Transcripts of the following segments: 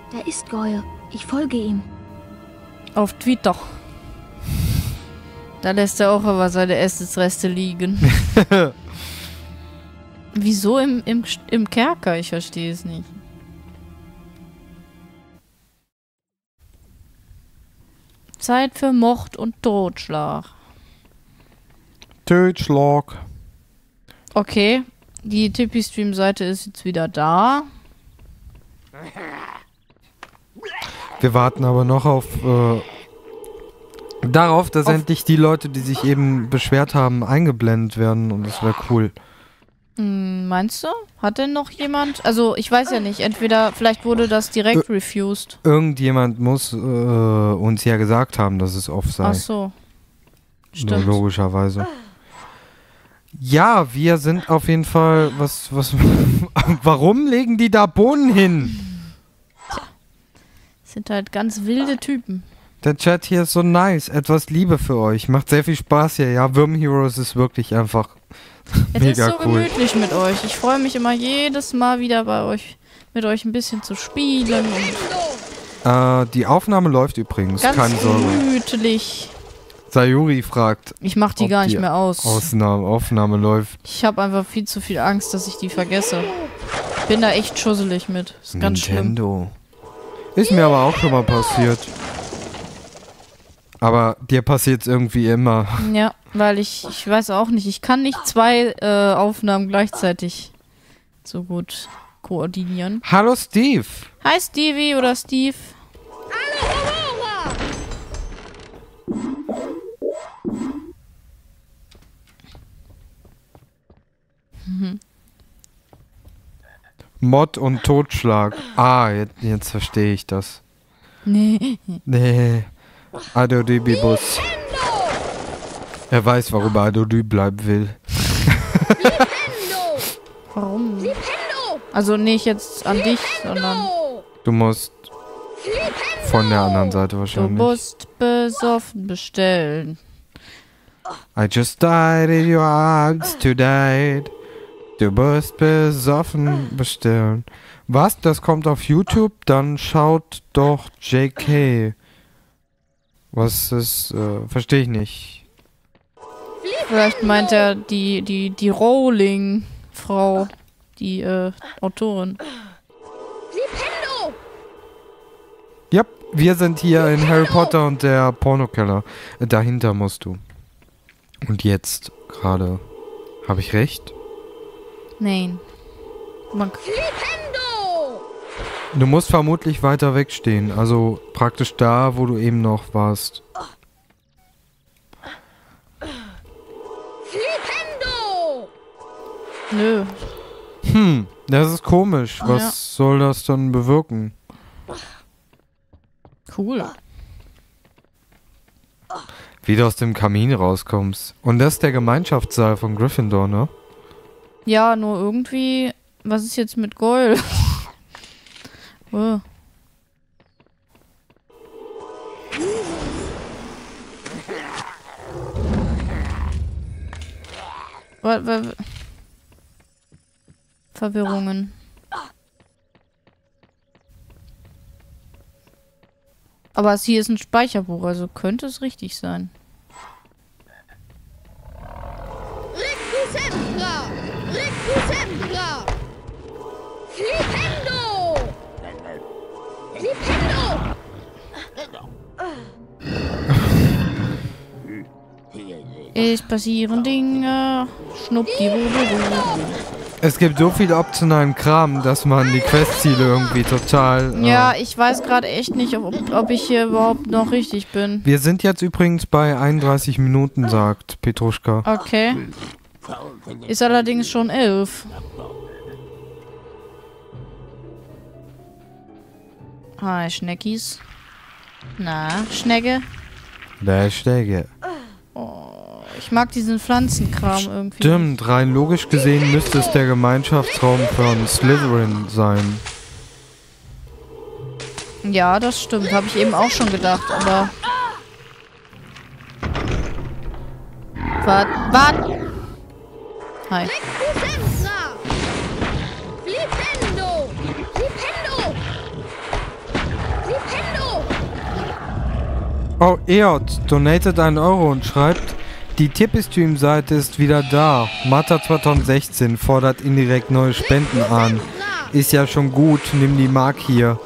Da ist Goyle. Ich folge ihm. Auf Twitter. Da lässt er auch aber seine Essensreste liegen. Wieso im Kerker? Ich verstehe es nicht. Zeit für Mord und Totschlag. Totschlag. Okay, die Tippy-Stream-Seite ist jetzt wieder da. Wir warten aber noch auf darauf, dass endlich die Leute, die sich eben beschwert haben, eingeblendet werden und das wäre cool. Meinst du? Hat denn noch jemand? Also, ich weiß ja nicht. Entweder, vielleicht wurde das direkt refused. Irgendjemand muss uns ja gesagt haben, dass es off sei. Ach so. Stimmt. Nur logischerweise. Ja, wir sind auf jeden Fall. Warum legen die da Bohnen hin? Sind halt ganz wilde Typen. Der Chat hier ist so nice. Etwas Liebe für euch. Macht sehr viel Spaß hier. Ja, Würm Heroes ist wirklich einfach Es mega ist so cool. gemütlich mit euch. Ich freue mich immer jedes Mal wieder bei euch, mit euch ein bisschen zu spielen. Und Die Aufnahme läuft übrigens. ganz Keine Sorge. gemütlich. Sayuri fragt, Ich mach die ob gar nicht die mehr aus. Aufnahme läuft. Ich habe einfach viel zu viel Angst, dass ich die vergesse. Bin da echt schusselig mit. Ist ganz schlimm. Nintendo. Ist mir aber auch schon mal passiert. Aber dir passiert es irgendwie immer. Ja, weil ich weiß auch nicht. Ich kann nicht zwei Aufnahmen gleichzeitig so gut koordinieren. Hallo Steve. Hi Stevie oder Steve. Mod und Totschlag. Ah, jetzt verstehe ich das. Nee. Nee. Adodibibus. Er weiß, warum er anonym bleiben will. Warum? Also nicht jetzt an dich, sondern Du musst von der anderen Seite du wahrscheinlich. musst besoffen bestellen. I just died in your arms tonight. Du musst besoffen bestellen. Was? Das kommt auf YouTube? Dann schaut doch JK. Was ist, verstehe ich nicht. Vielleicht meint er die Rowling-Frau, die Autorin. Ja, wir sind hier in Harry Potter und der Pornokeller. Dahinter musst du. Und jetzt gerade. Habe ich recht? Nein. Du musst vermutlich weiter wegstehen. Also praktisch da, wo du eben noch warst. Nö. Das ist komisch. Was Ja. soll das dann bewirken? Cool. Wie du aus dem Kamin rauskommst. Und das ist der Gemeinschaftssaal von Gryffindor, ne? Ja, nur irgendwie... Was ist jetzt mit Goyle? Oh. Verwirrungen. Aber hier ist ein Speicherbuch, also könnte es richtig sein. Recusembra! Recusembra! Flipendo! Flipendo! Es passieren Dinge. Schnuppdiwudiwu. Es gibt so viel optionalen Kram, dass man die Questziele irgendwie total... Ja, ich weiß gerade echt nicht, ob ich hier überhaupt noch richtig bin. Wir sind jetzt übrigens bei 31 Minuten, sagt Petruschka. Okay. Ist allerdings schon 11. Hi, Schneckis. Na, Schnecke? Der Stege. Ich mag diesen Pflanzenkram irgendwie. Stimmt, rein logisch gesehen müsste es der Gemeinschaftsraum von Slytherin sein. Ja, das stimmt. Habe ich eben auch schon gedacht, aber... Wart. Hi. Recusembra! Flipendo! Flipendo! Oh, Eot donatet 1 Euro und schreibt, die Tippy-Stream-Seite ist wieder da. Mata 2016 fordert indirekt neue Spenden an. Ist ja schon gut, nimm die Mark hier.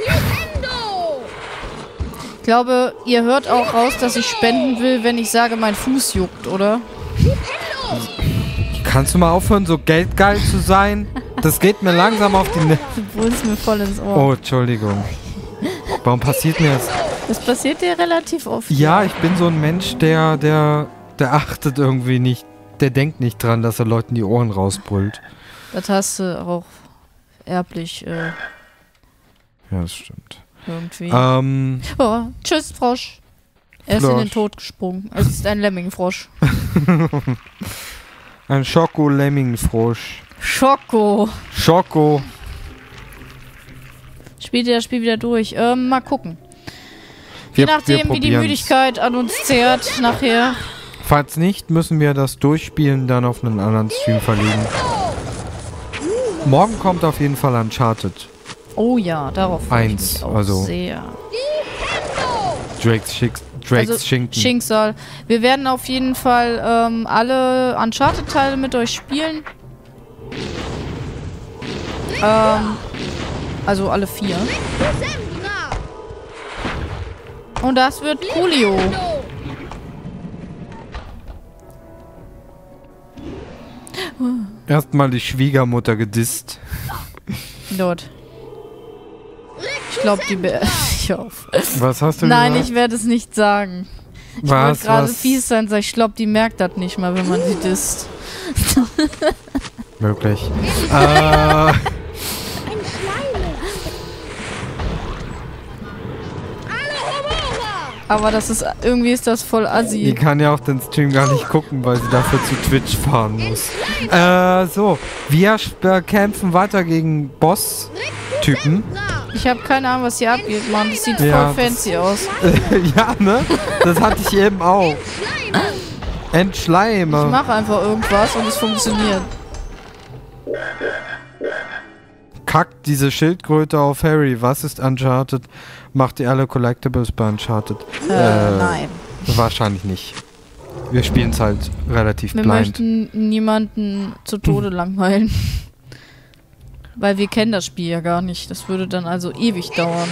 Ich glaube, ihr hört auch raus, dass ich spenden will, wenn ich sage, mein Fuß juckt, oder? Kannst du mal aufhören, so geldgeil zu sein? Das geht mir langsam auf die Nerven. Du brüllst mir voll ins Ohr. Oh, Entschuldigung. Warum passiert mir das? Das passiert dir relativ oft. Ja, ich bin so ein Mensch, der achtet irgendwie nicht. Der denkt nicht dran, dass er Leuten die Ohren rausbrüllt. Das hast du auch erblich Ja, das stimmt. irgendwie. Oh, tschüss, Frosch. Er ist in den Tod gesprungen. Es ist ein Lemmingfrosch. Ein Schoko-Lemming-Frosch. Schoko. Schoko. Spielt ihr das Spiel wieder durch? Mal gucken. Wir, Je nachdem, wie die probieren's. Müdigkeit an uns zehrt nachher. Falls nicht, müssen wir das Durchspielen dann auf einen anderen Stream verlegen. Morgen kommt auf jeden Fall Uncharted. Oh ja, darauf freue ich 1, mich auch also sehr. Drake's Schinken. Schicksal. Wir werden auf jeden Fall alle Uncharted-Teile mit euch spielen. Also alle 4. Und das wird coolio. Erstmal die Schwiegermutter gedisst. Dort. Ich glaube, die ich hoffe. Was hast du Nein, gesagt? ich werde es nicht sagen. Ich wollte gerade fies sein, sag ich glaube, die merkt das nicht mal, wenn man sie disst. Möglich. Aber das ist, irgendwie ist das voll Die assi. kann ja auch den Stream gar nicht gucken, weil sie dafür zu Twitch fahren muss. So, wir kämpfen weiter gegen Boss-Typen. Ich habe keine Ahnung, was hier abgeht, Mann. Das sieht Ja, voll fancy aus. Ja, ne? Das hatte ich eben auch. Ich Entschleime. mache einfach irgendwas und es funktioniert. Kackt diese Schildkröte auf Harry. Was ist Uncharted? Macht ihr alle Collectibles bei Uncharted? Nein. Wahrscheinlich nicht. Wir spielen es halt relativ Wir blind. möchten niemanden zu Tode langweilen. Weil wir kennen das Spiel ja gar nicht. Das würde dann also ewig dauern.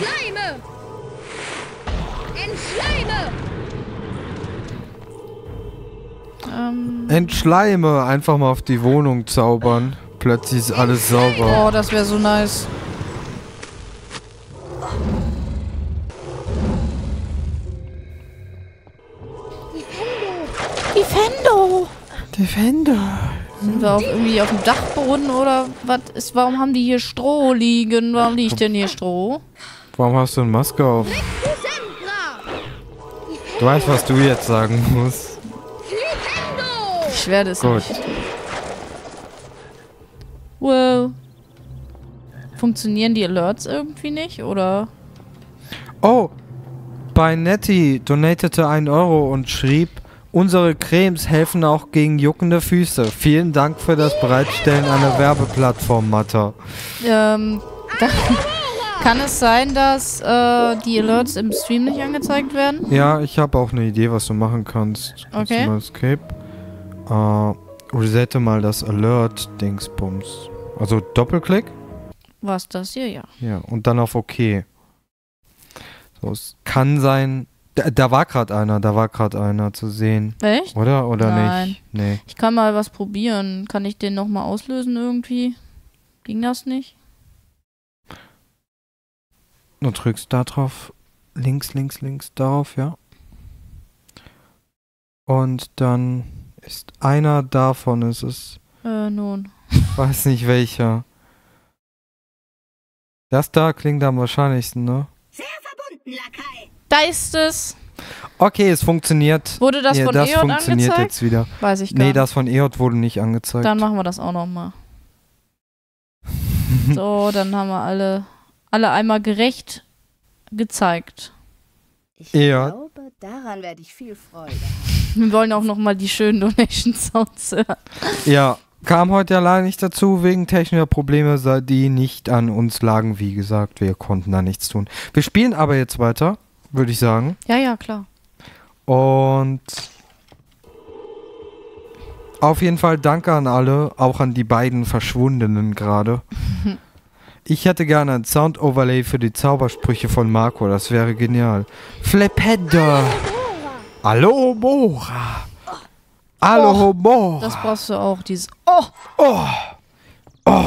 Entschleime. Einfach mal auf die Wohnung zaubern. Plötzlich ist alles sauber. Oh, das wäre so nice. Defendo! Defender. Sind wir irgendwie auf dem Dachboden oder was ist? Warum haben die hier Stroh liegen? Warum liegt denn hier Stroh? Warum hast du eine Maske auf? Du weißt, was du jetzt sagen musst. Ich werde es Gut. nicht. Wow. Funktionieren die Alerts irgendwie nicht, oder? Oh, bei Nettie donatete 1 Euro und schrieb, unsere Cremes helfen auch gegen juckende Füße. Vielen Dank für das Bereitstellen einer Werbeplattform, Matta. Kann es sein, dass die Alerts im Stream nicht angezeigt werden? Ja, ich habe auch eine Idee, was du machen kannst. Kannst Okay. du mal Escape? Resette mal das Alert-Dingsbums. Also Doppelklick? Was das hier? Ja. Ja, und dann auf OK. So, es kann sein... Da war gerade einer zu sehen. Echt? Oder? Oder Nein. nicht? Nee. Ich kann mal was probieren. Kann ich den nochmal auslösen irgendwie? Ging das nicht? Du drückst da drauf. Links, darauf, ja. Und dann ist einer davon, ist es... Nun. Weiß nicht welcher. Das da klingt am wahrscheinlichsten, ne? Sehr verbunden, Lakai. Da ist es. Okay, es funktioniert. Wurde das von das Eon funktioniert angezeigt? jetzt wieder. Weiß ich gar Nee, nicht. das von Eot wurde nicht angezeigt. Dann machen wir das auch nochmal. So, dann haben wir alle einmal gerecht gezeigt. Ich Ja. glaube, daran werde ich viel Freude. Wir wollen auch nochmal die schönen Donation-Sounds hören. Ja, kam heute ja leider nicht dazu, wegen technischer Probleme, die nicht an uns lagen. Wie gesagt, wir konnten da nichts tun. Wir spielen aber jetzt weiter, würde ich sagen. Ja, ja, klar. Und auf jeden Fall danke an alle, auch an die beiden Verschwundenen gerade. Ich hätte gerne ein Sound-Overlay für die Zaubersprüche von Marco, das wäre genial. Flippender! Alohomora! Alohomora! Das brauchst du auch, dieses Oh! Oh! Oh!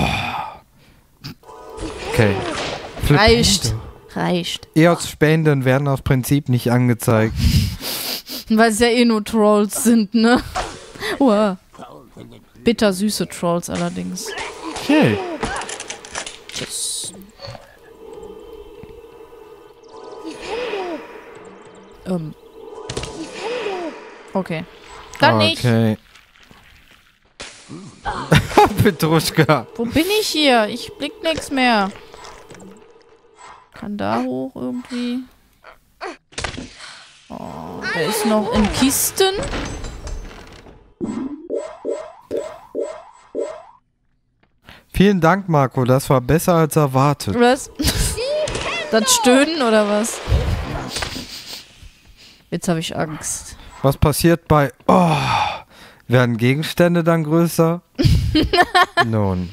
Okay. Reicht. Reicht. EOS-Spenden werden aus Prinzip nicht angezeigt. Weil es ja eh nur Trolls sind, ne? Wow. Bittersüße Trolls allerdings. Okay. Tschüss. Okay. Dann nicht. Okay. Petruschka. Wo bin ich hier? Ich blick nix mehr. Kann da hoch irgendwie. Oh, der ist noch in Kisten. Vielen Dank, Marco. Das war besser als erwartet. Was? Das Stöhnen oder was? Jetzt habe ich Angst. Was passiert bei... Oh, werden Gegenstände dann größer? Nun.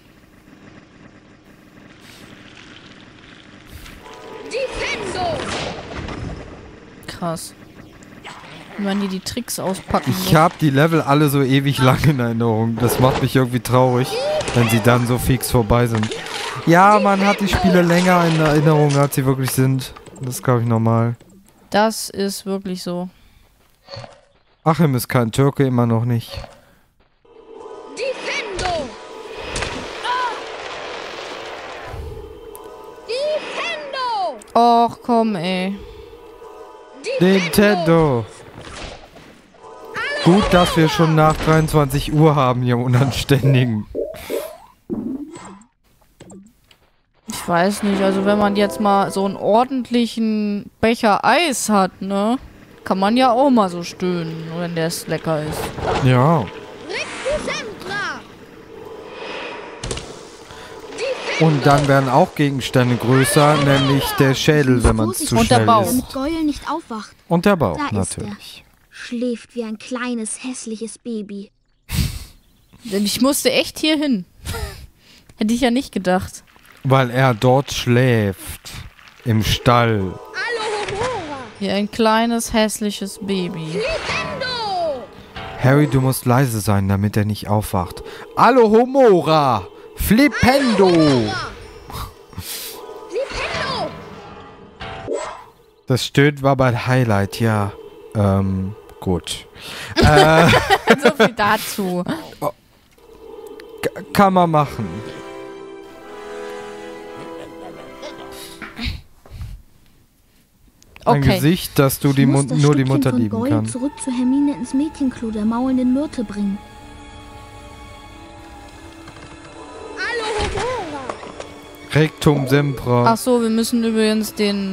Defendo! Krass. Wie man hier die Tricks auspacken Ich habe die Level alle so ewig lang in Erinnerung. Das macht mich irgendwie traurig, wenn sie dann so fix vorbei sind. Ja, man hat die Spiele länger in Erinnerung, als sie wirklich sind. Das ist, glaube ich, normal. Das ist wirklich so. Achim ist kein Türke, immer noch nicht. Defendo! Defendo! Och, komm, ey. Nintendo! Gut, dass wir schon nach 23 Uhr haben, ihr Unanständigen. Ich weiß nicht, also wenn man jetzt mal so einen ordentlichen Becher Eis hat, ne? Kann man ja auch mal so stöhnen, wenn der lecker ist. Ja. Rectusembra! Und dann werden auch Gegenstände größer, nämlich der Schädel, wenn man es zu Und der schnell Bauch. ist. Damit Goyle nicht aufwacht. Und der Bauch, Da ist er. natürlich. Schläft wie ein kleines, hässliches Baby. Denn ich musste echt hier hin. Hätte ich ja nicht gedacht. Weil er dort schläft. Im Stall. Alohomora! Wie ein kleines, hässliches Baby. Defendo! Harry, du musst leise sein, damit er nicht aufwacht. Alohomora! Flippendo! Defendo! Das Stöhnen war mein Highlight, ja. Gut. So viel dazu. Kann man machen. Ein Okay. Gesicht, dass du Ich die muss das nur die Stückchen Mutter von lieben Goyle kann. zurück zu Hermine ins Mädchenklo der maulenden Myrte bringen. Alohomora! Rectum Sempra. Ach so, wir müssen übrigens den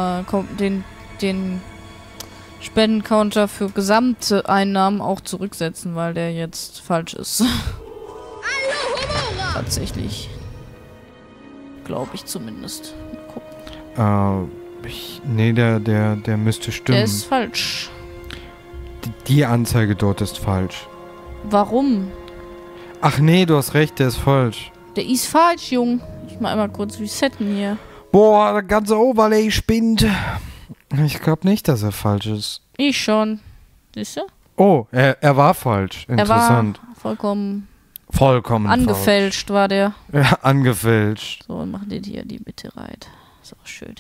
Spendencounter für gesamte Einnahmen auch zurücksetzen, weil der jetzt falsch ist. Alohomora! Tatsächlich. Glaube ich zumindest. Mal gucken. Nee, der müsste stimmen. Der ist falsch. Die Anzeige dort ist falsch. Warum? Ach nee, du hast recht, der ist falsch. Der ist falsch, Jung. Ich mal einmal kurz resetten hier. Boah, der ganze Overlay spinnt. Ich glaube nicht, dass er falsch ist. Ich schon. Siehst du? Oh, er war falsch. Interessant. Er war vollkommen Vollkommen angefälscht, war der. falsch. Ja, angefälscht. So, mach dir hier die Mitte rein. Ist auch schön.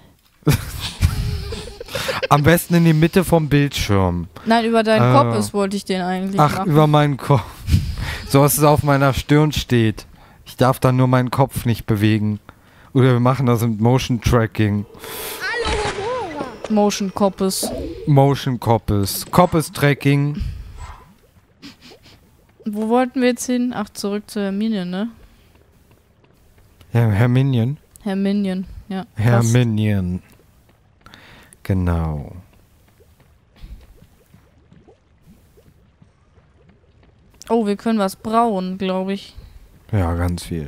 Am besten in die Mitte vom Bildschirm. Nein, über deinen Kopf wollte ich den eigentlich Ach, machen. über meinen Kopf. So, dass es auf meiner Stirn steht. Ich darf dann nur meinen Kopf nicht bewegen. Oder wir machen das mit Motion Tracking. Alohomora! Motion Coppes. Motion Coppes. Coppes Tracking. Wo wollten wir jetzt hin? Ach, zurück zu Hermine, ne? Ja, Herminion. Herminion, ja. Herminion. Genau. Oh, wir können was brauen, glaube ich. Ja, ganz viel.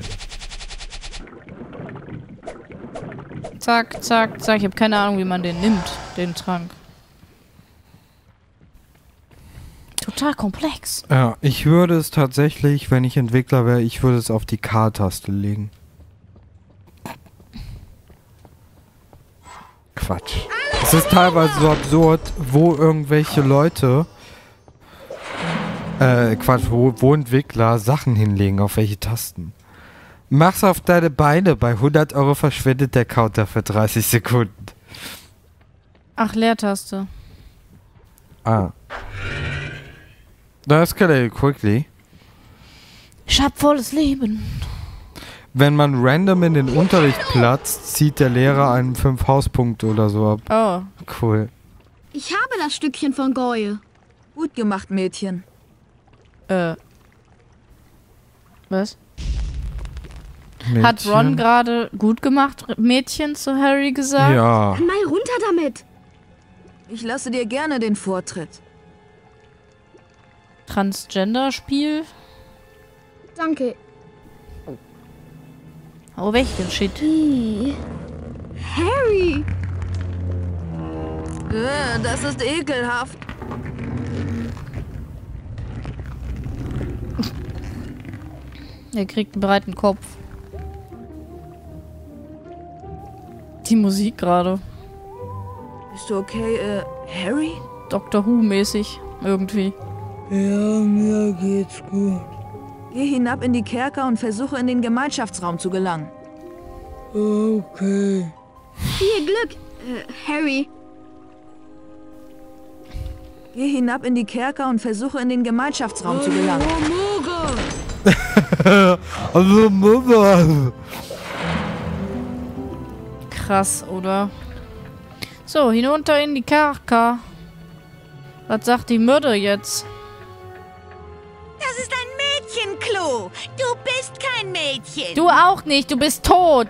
Zack, zack, zack. Ich habe keine Ahnung, wie man den nimmt, den Trank. Total komplex. Ja, ich würde es tatsächlich, wenn ich Entwickler wäre, ich würde es auf die K-Taste legen. Quatsch. Es ist teilweise so absurd, wo irgendwelche Leute, wo Entwickler Sachen hinlegen, auf welche Tasten. Mach's auf deine Beine, bei 100 Euro verschwindet der Counter für 30 Sekunden. Ach, Leertaste. Ah. Das escalated quickly. Ich hab volles Leben. Wenn man random in den Unterricht platzt, zieht der Lehrer einen 5 Hauspunkte oder so ab. Oh. Cool. Ich habe das Stückchen von Goyle. Gut gemacht, Mädchen. Was? Mädchen. Hat Ron gerade gut gemacht, Mädchen zu Harry gesagt? Ja. Mal runter damit. Ich lasse dir gerne den Vortritt. Transgender-Spiel? Danke. Hau weg, den Shit. Harry! Das ist ekelhaft. Er kriegt einen breiten Kopf. Die Musik gerade. Bist du okay, Harry? Doctor Who-mäßig. Irgendwie. Ja, mir geht's gut. Geh hinab in die Kerker und versuche in den Gemeinschaftsraum zu gelangen. Okay. Viel Glück, Harry. Geh hinab in die Kerker und versuche in den Gemeinschaftsraum zu gelangen. Also, Mama. Krass, oder? So, hinunter in die Kerker. Was sagt die Mörder jetzt? Das ist ein Mädchenklo. Du bist kein Mädchen. Du auch nicht, du bist tot.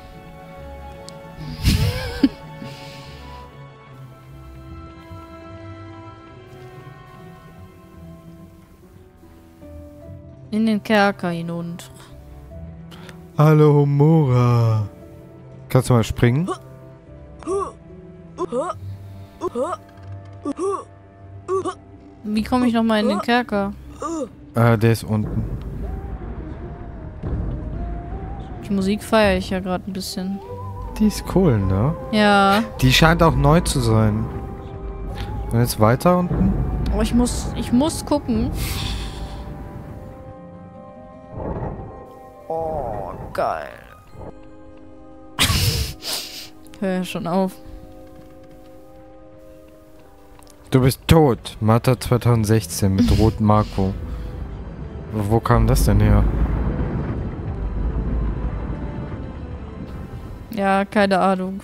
In den Kerker hinunter. Hallo, Homora. Kannst du mal springen? Wie komme ich nochmal in den Kerker? Der ist unten. Die Musik feiere ich ja gerade ein bisschen. Die ist cool, ne? Ja. Die scheint auch neu zu sein. Und jetzt weiter unten? Oh, ich muss gucken. Oh, geil. Hör schon auf. Du bist tot. Mathe 2016 mit rotem Marco. Wo kam das denn her? Ja, keine Ahnung.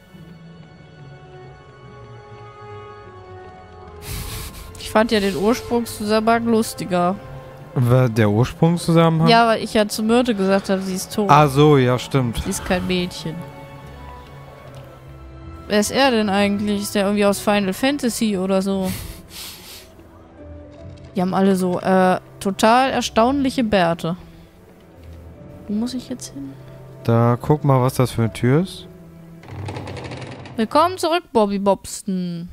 Ich fand ja den Ursprungszusammenhang lustiger. Der Ursprungszusammenhang? Ja, weil ich ja zu Myrte gesagt habe, sie ist tot. Ah so, ja stimmt. Sie ist kein Mädchen. Wer ist er denn eigentlich? Ist der irgendwie aus Final Fantasy oder so? Die haben alle so, total erstaunliche Bärte. Wo muss ich jetzt hin? Da guck mal, was das für eine Tür ist. Willkommen zurück, Bobby Bobston.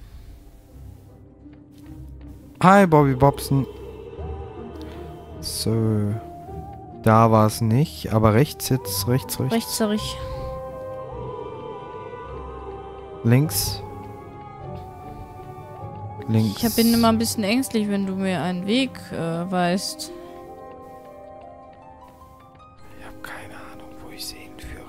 Hi, Bobby Bobson. So. Da war es nicht, aber rechts jetzt, rechts. Rechts sag ich. Links. Links. Ich bin immer ein bisschen ängstlich, wenn du mir einen Weg weißt. Ich habe keine Ahnung, wo ich sie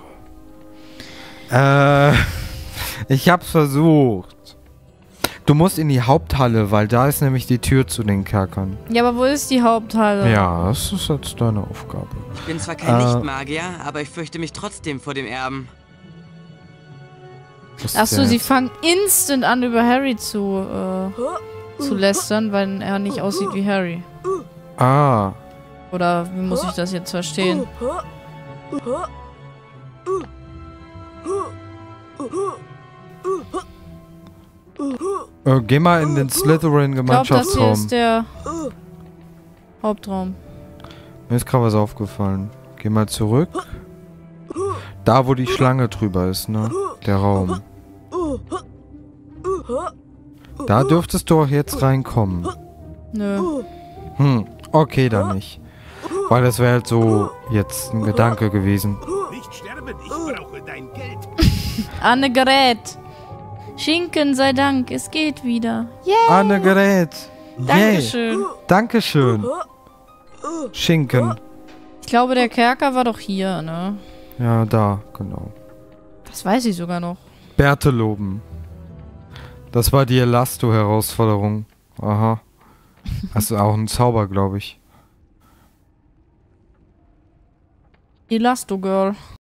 hinführe. Ich hab's versucht. Du musst in die Haupthalle, weil da ist nämlich die Tür zu den Kerkern. Ja, aber wo ist die Haupthalle? Ja, das ist jetzt deine Aufgabe. Ich bin zwar kein Lichtmagier, aber ich fürchte mich trotzdem vor dem Erben. Achso, sie fangen instant an, über Harry zu lästern, weil er nicht aussieht wie Harry. Ah. Oder wie muss ich das jetzt verstehen? Geh mal in den Ich glaube, das hier Slytherin-Gemeinschaftsraum. ist der Hauptraum. Mir ist gerade was aufgefallen. Geh mal zurück. Da, wo die Schlange drüber ist, ne? Der Raum. Da dürftest du auch jetzt reinkommen. Nö. Okay, dann nicht. Weil das wäre halt so jetzt ein Gedanke gewesen. Nicht sterben, ich brauche dein Geld. Annegret. Schinken sei Dank, es geht wieder. Yay. Annegret. Dankeschön. Dankeschön. Schinken. Ich glaube, der Kerker war doch hier, ne? Ja, da, genau. Das weiß ich sogar noch. Berteloben. Das war die Elasto-Herausforderung. Aha. Das ist auch ein Zauber, glaube ich. Elasto Girl.